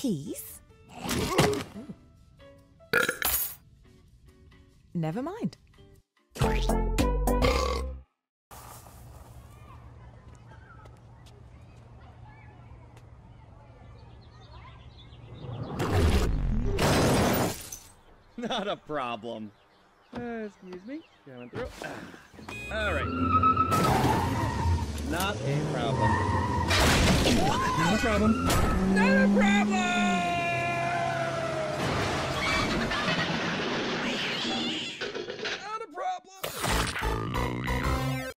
keys? Never mind. Not a problem. Excuse me. Going through. All right. Not a problem. Not a problem. Not a problem!